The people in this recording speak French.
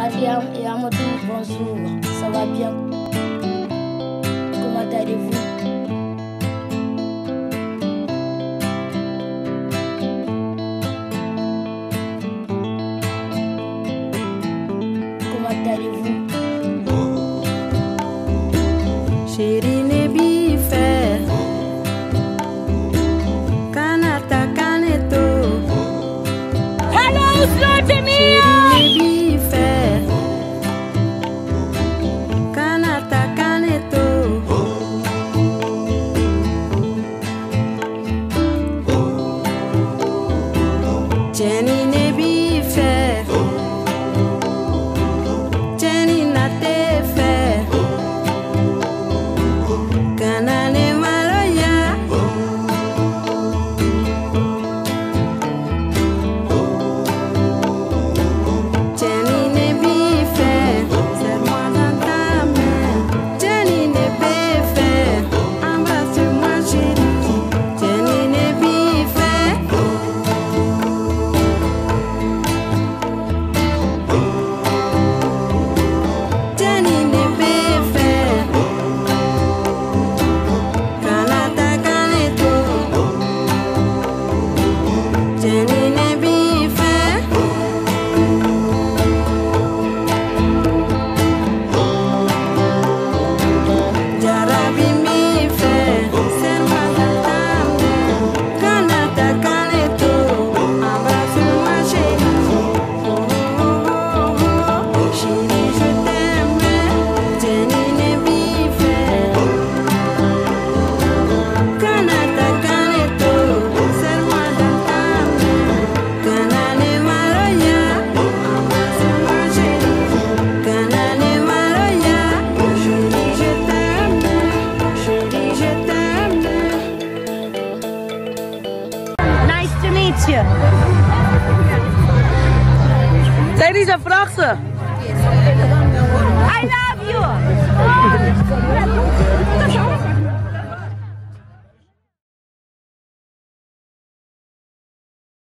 Mariam et Amadou, bonjour, ça va bien? Comment allez-vous? Comment allez-vous? Chérie Nebife Kanata Kaneto Hello, Slotimia! Chérie Nebife Kanata Kaneto Jenny Nebife Jenny Natefe Kanane Maloya Jenny Nebife serre-moi dans ta main Jenny Nebife embrasse-moi chérie Jenny Nebife Jenny Nebife Kanata Kaneto Jenny Nebife Jarabi Mife serre-moi dans ta main Kanata Kaneto embrasse-moi chérie Chérie je t'aime Jenny Nebife Kanata Kaneto serre-moi dans ta main Kanane Maloya embrasse-moi chérie Kanane Maloya chérie je t'aime chérie je t'aime. Nice to meet you. Zij die zijn vracht ze. I love you.